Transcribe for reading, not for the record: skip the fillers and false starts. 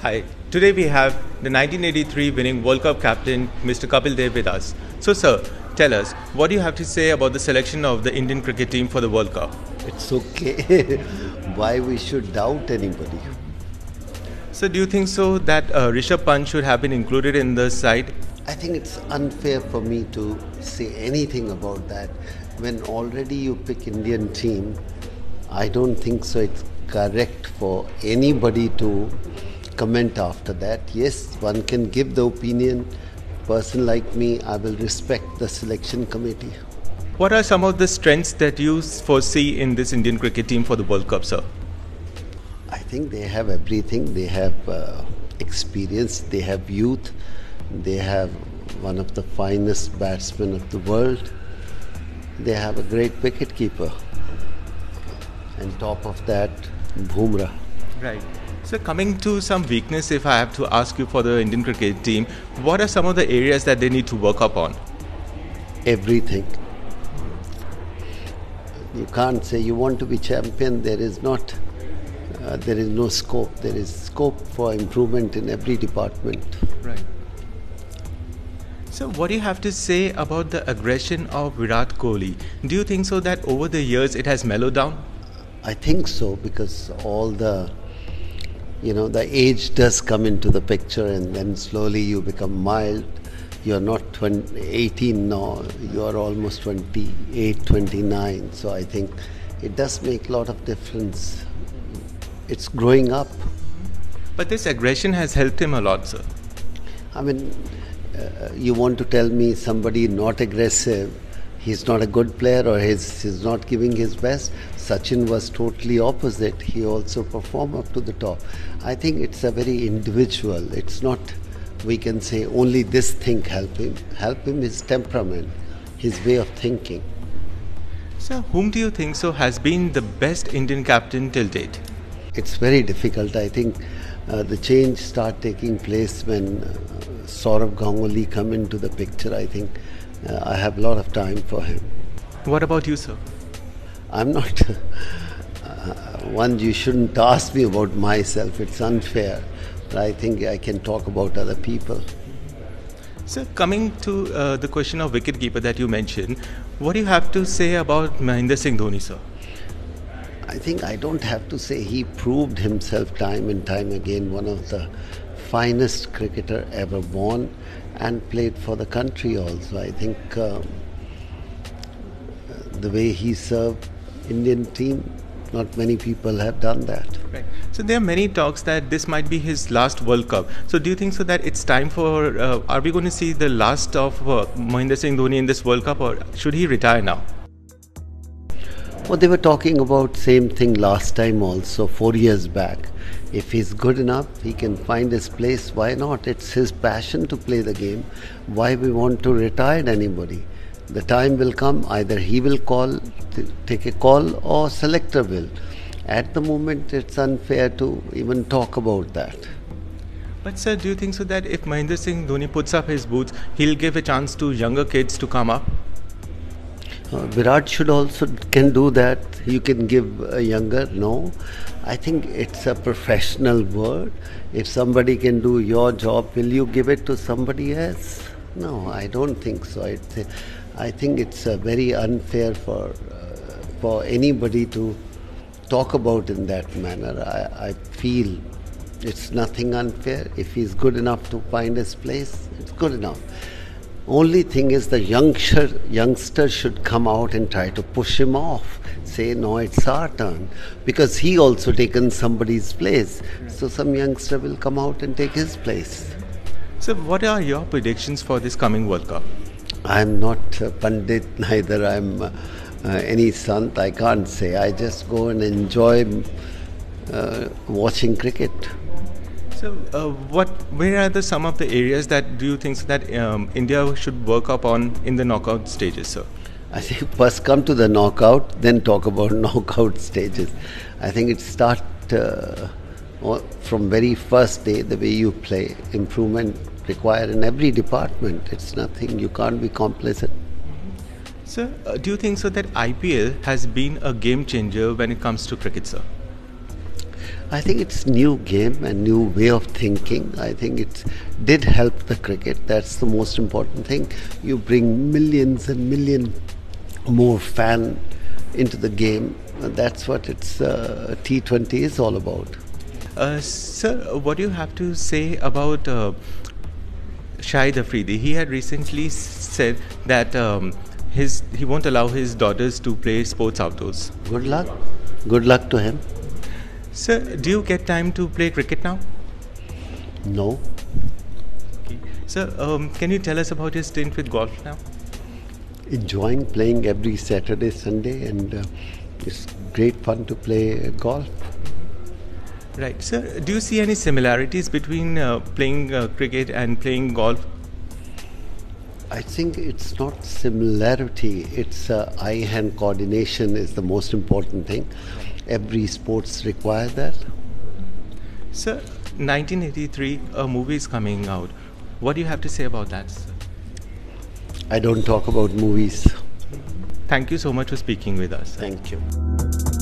Hi, today we have the 1983 winning World Cup captain Mr. Kapil Dev with us. So sir, tell us, what do you have to say about the selection of the Indian cricket team for the World Cup? It's okay. Why we should doubt anybody? So do you think so that Rishabh Pant should have been included in the side? I think it's unfair for me to say anything about that. When already you pick Indian team, I don't think so it's correct for anybody to comment after that. Yes, one can give the opinion. Person like me, I will respect the selection committee. What are some of the strengths that you foresee in this Indian cricket team for the World Cup, sir? I think they have everything. They have experience, they have youth, they have one of the finest batsmen of the world. They have a great wicketkeeper. And top of that, Bumrah. Right. So coming to some weakness, if I have to ask you for the Indian cricket team, what are some of the areas that they need to work upon? Everything. You can't say you want to be champion. There is no scope. There is scope for improvement in every department. Right. So what do you have to say about the aggression of Virat Kohli? Do you think so that over the years it has mellowed down? I think so, because all the age does come into the picture, and then slowly you become mild. You're not 18 now, you're almost 28, 29. So I think it does make a lot of difference. It's growing up. But this aggression has helped him a lot, sir. I mean, you want to tell me somebody not aggressive, he's not a good player, or he's not giving his best? Sachin was totally opposite. He also performed up to the top. I think it's a very individual. It's not, we can say only this thing help him. Help him his temperament, his way of thinking. So whom do you think so has been the best Indian captain till date? It's very difficult. I think the change start taking place when Sourav Ganguly come into the picture. I think I have a lot of time for him. What about you, sir? I'm not one. You shouldn't ask me about myself. It's unfair. But I think I can talk about other people. So coming to the question of wicketkeeper that you mentioned, what do you have to say about Mahendra Singh Dhoni, sir? I think I don't have to say, he proved himself time and time again, one of the finest cricketer ever born, and played for the country also. I think the way he served Indian team, not many people have done that. Right. So there are many talks that this might be his last World Cup. So do you think so that it's time for, are we going to see the last of Mahendra Singh Dhoni in this World Cup, or should he retire now? Well, they were talking about same thing last time also, 4 years back. If he's good enough, he can find his place. Why not? It's his passion to play the game. Why we want to retire anybody? The time will come, either he will take a call, or selector will. At the moment, it's unfair to even talk about that. But sir, do you think so that if Mahendra Singh Dhoni puts up his boots, he'll give a chance to younger kids to come up? Virat should also can do that. You can give a younger. No, I think it's a professional word. If somebody can do your job, will you give it to somebody else? No, I don't think so. I think it's very unfair for anybody to talk about in that manner. I feel it's nothing unfair. If he's good enough to find his place, it's good enough. Only thing is the youngster should come out and try to push him off. Say, no, it's our turn. Because he also taken somebody's place. So some youngster will come out and take his place. So what are your predictions for this coming World Cup? I'm not a Pandit, neither I'm any Sant. I can't say. I just go and enjoy watching cricket. So, where are some of the areas that do you think that India should work upon in the knockout stages, sir? I think first come to the knockout, then talk about knockout stages. I think it starts from very first day, the way you play. Improvement required in every department. It's nothing, you can't be complacent. Sir, do you think so that IPL has been a game changer when it comes to cricket, sir? I think it's new game and new way of thinking. I think it did help the cricket. That's the most important thing. You bring millions and million more fan into the game. That's what it's T20 is all about. Sir, what do you have to say about Shahid Afridi? He had recently said that he won't allow his daughters to play sports outdoors. Good luck. Good luck to him. Sir, do you get time to play cricket now? No. Okay. Sir, can you tell us about your stint with golf now? Enjoying playing every Saturday, Sunday, and it's great fun to play golf. Right. Sir, do you see any similarities between playing cricket and playing golf? I think it's not similarity, it's eye-hand coordination is the most important thing. Every sports require that. Sir, 1983, a movie is coming out. What do you have to say about that, sir? I don't talk about movies. Thank you so much for speaking with us. Thank you.